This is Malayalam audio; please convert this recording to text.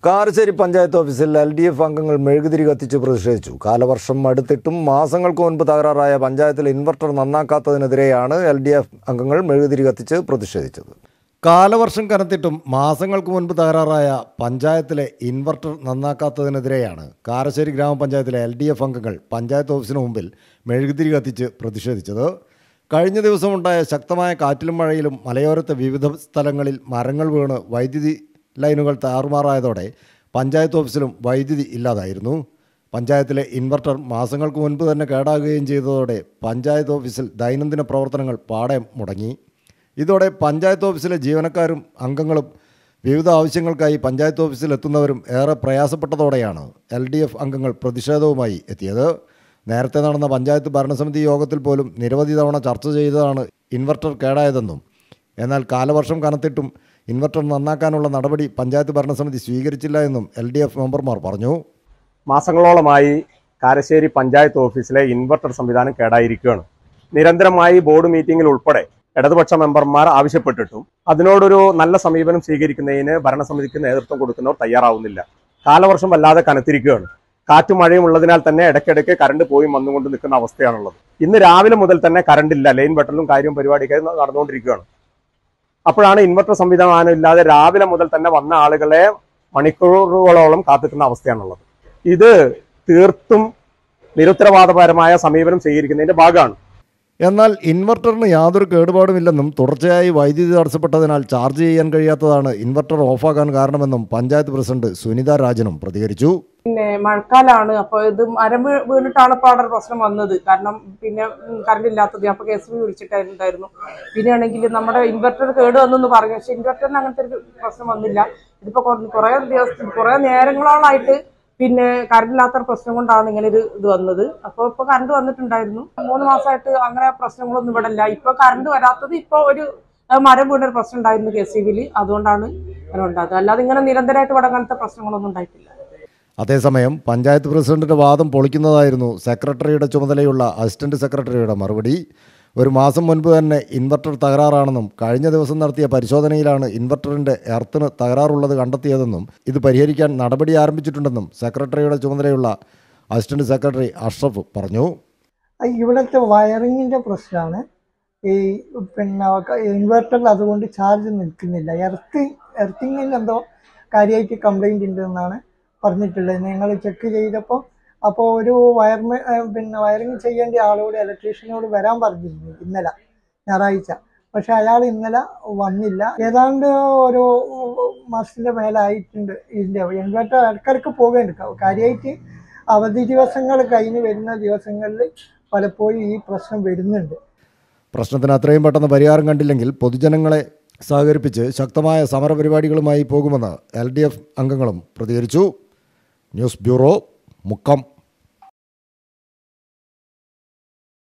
കാരശ്ശേരി പഞ്ചായത്ത് ഓഫീസിൽ LDF അംഗങ്ങൾ മെഴുകുതിരി കത്തിച്ച് പ്രതിഷേധിച്ചു. കാലവർഷം അടുത്തിട്ടും മാസങ്ങൾക്ക് മുൻപ് തകരാറായ പഞ്ചായത്തിലെ ഇൻവെർട്ടർ നന്നാക്കാത്തതിനെതിരെയാണ് LDF അംഗങ്ങൾ മെഴുകുതിരി കത്തിച്ച് പ്രതിഷേധിച്ചത്. കാലവർഷം കനത്തിട്ടും മാസങ്ങൾക്ക് മുൻപ് തകരാറായ പഞ്ചായത്തിലെ ഇൻവെർട്ടർ നന്നാക്കാത്തതിനെതിരെയാണ് കാരശ്ശേരി ഗ്രാമപഞ്ചായത്തിലെ LDF അംഗങ്ങൾ പഞ്ചായത്ത് ഓഫീസിന് മുമ്പിൽ മെഴുകുതിരി കത്തിച്ച് പ്രതിഷേധിച്ചത്. കഴിഞ്ഞ ദിവസമുണ്ടായ ശക്തമായ കാറ്റിലും മഴയിലും മലയോരത്തെ വിവിധ സ്ഥലങ്ങളിൽ മരങ്ങൾ വീണ് വൈദ്യുതി ലൈനുകൾ താറുമാറായതോടെ പഞ്ചായത്ത് ഓഫീസിലും വൈദ്യുതി ഇല്ലാതായിരുന്നു. പഞ്ചായത്തിലെ ഇൻവെർട്ടർ മാസങ്ങൾക്ക് മുൻപ് തന്നെ കേടാകുകയും ചെയ്തതോടെ പഞ്ചായത്ത് ഓഫീസിൽ ദൈനംദിന പ്രവർത്തനങ്ങൾ പാടെ മുടങ്ങി. ഇതോടെ പഞ്ചായത്ത് ഓഫീസിലെ ജീവനക്കാരും അംഗങ്ങളും വിവിധ ആവശ്യങ്ങൾക്കായി പഞ്ചായത്ത് ഓഫീസിൽ എത്തുന്നവരും ഏറെ പ്രയാസപ്പെട്ടതോടെയാണ് LDF അംഗങ്ങൾ പ്രതിഷേധവുമായി എത്തിയത്. നേരത്തെ നടന്ന പഞ്ചായത്ത് ഭരണസമിതി യോഗത്തിൽ പോലും നിരവധി തവണ ചർച്ച ചെയ്തതാണ് ഇൻവെർട്ടർ കേടായതെന്നും എന്നാൽ കാലവർഷം കനത്തിട്ടും ഇൻവെർട്ടർ നന്നാക്കാനുള്ള നടപടി പഞ്ചായത്ത് ഭരണസമിതി സ്വീകരിച്ചില്ല എന്നും LDF മെമ്പർമാർ പറഞ്ഞു. മാസങ്ങളോളമായി കാരശ്ശേരി പഞ്ചായത്ത് ഓഫീസിലെ ഇൻവെർട്ടർ സംവിധാനം കേടായിരിക്കുകയാണ്. നിരന്തരമായി ബോർഡ് മീറ്റിംഗിൽ ഉൾപ്പെടെ ഇടതുപക്ഷ മെമ്പർമാർ ആവശ്യപ്പെട്ടിട്ടും അതിനോടൊരു നല്ല സമീപനം സ്വീകരിക്കുന്നതിന് ഭരണസമിതിക്ക് നേതൃത്വം കൊടുക്കുന്നവർ തയ്യാറാവുന്നില്ല. കാലവർഷം വല്ലാതെ കനത്തിരിക്കുകയാണ്. കാറ്റും മഴയും ഉള്ളതിനാൽ തന്നെ ഇടയ്ക്കിടയ്ക്ക് കറണ്ട് പോയി വന്നുകൊണ്ട് നിൽക്കുന്ന അവസ്ഥയാണുള്ളത്. ഇന്ന് രാവിലെ മുതൽ തന്നെ കറണ്ടില്ല. ലൈൻ വെട്ടലും കാര്യവും പരിപാടിയൊക്കെ നടന്നുകൊണ്ടിരിക്കുകയാണ്. അപ്പോഴാണ് ഇൻവെർട്ടർ സംവിധാനം ഇല്ലാതെ രാവിലെ മുതൽ തന്നെ വന്ന ആളുകളെ മണിക്കൂറുകളോളം കാത്തിക്കുന്ന അവസ്ഥയാണുള്ളത്. ഇത് തീർത്തും നിരുത്തരവാദപരമായ സമീപനം സ്വീകരിക്കുന്നതിന്റെ ഭാഗമാണ്. എന്നാൽ ഇൻവെർട്ടറിന് യാതൊരു കേടുപാടുമില്ലെന്നും തുടർച്ചയായി വൈദ്യുതി തടസ്സപ്പെട്ടതിനാൽ ചാർജ് ചെയ്യാൻ കഴിയാത്തതാണ് ഇൻവെർട്ടർ ഓഫാക്കാൻ കാരണമെന്നും പഞ്ചായത്ത് പ്രസിഡന്റ് സുനിത രാജനും പ്രതികരിച്ചു. പിന്നെ മഴക്കാലാണ്, അപ്പോൾ ഇത് മരം വീണിട്ടാണ് ഇപ്പോൾ അവിടെ പ്രശ്നം വന്നത്. കാരണം പിന്നെ കറണ്ട് ഇല്ലാത്തത് അപ്പോൾ KSB വിളിച്ചിട്ടുണ്ടായിരുന്നു. പിന്നെ ആണെങ്കിൽ നമ്മുടെ ഇൻവെർട്ടർ കേട് വന്നെന്ന് പറഞ്ഞു. പക്ഷെ ഇൻവെർട്ടറിന് അങ്ങനത്തെ ഒരു പ്രശ്നം വന്നില്ല. ഇതിപ്പോൾ കുറേ നേരങ്ങളോളായിട്ട് പിന്നെ കറണ്ട് ഇല്ലാത്ത പ്രശ്നം കൊണ്ടാണ് ഇങ്ങനെ ഒരു ഇത് വന്നത്. അപ്പോൾ ഇപ്പോൾ കറണ്ട് വന്നിട്ടുണ്ടായിരുന്നു. 3 മാസമായിട്ട് അങ്ങനെ പ്രശ്നങ്ങളൊന്നും ഇവിടെ ഇല്ല. ഇപ്പോൾ കറണ്ട് വരാത്തത് ഇപ്പോൾ ഒരു മരം വീണൊരു പ്രശ്നം ഉണ്ടായിരുന്നു KSB-യിൽ, അതുകൊണ്ടാണ് അങ്ങനെ ഉണ്ടാകുന്നത്. അല്ലാതെ ഇങ്ങനെ നിരന്തരമായിട്ട് ഇവിടെ അങ്ങനത്തെ പ്രശ്നങ്ങളൊന്നും ഉണ്ടായിട്ടില്ല. അതേസമയം പഞ്ചായത്ത് പ്രസിഡന്റിന്റെ വാദം പൊളിക്കുന്നതായിരുന്നു സെക്രട്ടറിയുടെ ചുമതലയുള്ള അസിസ്റ്റന്റ് സെക്രട്ടറിയുടെ മറുപടി. ഒരു മാസം മുൻപ് തന്നെ ഇൻവെർട്ടർ തകരാറാണെന്നും കഴിഞ്ഞ ദിവസം നടത്തിയ പരിശോധനയിലാണ് ഇൻവെർട്ടറിന്റെ എർത്തിന് തകരാറുള്ളത് കണ്ടെത്തിയതെന്നും ഇത് പരിഹരിക്കാൻ നടപടി ആരംഭിച്ചിട്ടുണ്ടെന്നും സെക്രട്ടറിയുടെ ചുമതലയുള്ള അസിസ്റ്റന്റ് സെക്രട്ടറി അഷ്റഫ് പറഞ്ഞു. ഇവിടുത്തെ വയറിങ്ങിൻ്റെ പ്രശ്നമാണ്. ഈ പിന്നെ ഇൻവെർട്ടറിൽ അതുകൊണ്ട് ചാർജ് നിൽക്കുന്നില്ല. എർത്തിങ്ങിന് എന്തോ കാര്യമായിട്ട് കംപ്ലൈൻറ്റ് ഉണ്ടെന്നാണ് പറഞ്ഞിട്ടുള്ളത്. ഞങ്ങൾ ചെക്ക് ചെയ്തപ്പോൾ ഒരു വയറിങ് ചെയ്യേണ്ട ആളോട് ഇലക്ട്രീഷ്യനോട് വരാൻ പറഞ്ഞിരുന്നു ഇന്നലെ ഞായറാഴ്ച. പക്ഷെ അയാൾ ഇന്നലെ വന്നില്ല. ഏതാണ്ട് ഒരു മാസത്തിൻ്റെ മേലായിട്ടുണ്ട്. ഇതിൻ്റെ ഇൻവെർട്ടർ ഇടയ്ക്കിടയ്ക്ക് പോകേണ്ടിരിക്കും. കാര്യമായിട്ട് അവധി ദിവസങ്ങൾ കഴിഞ്ഞ് വരുന്ന ദിവസങ്ങളിൽ പലപ്പോഴും ഈ പ്രശ്നം വരുന്നുണ്ട്. പ്രശ്നത്തിന് അത്രയും പെട്ടെന്ന് പരിഹാരം കണ്ടില്ലെങ്കിൽ പൊതുജനങ്ങളെ സഹകരിപ്പിച്ച് ശക്തമായ സമരപരിപാടികളുമായി പോകുമെന്ന് LDF അംഗങ്ങളും പ്രതികരിച്ചു. News bureau, Mukkam.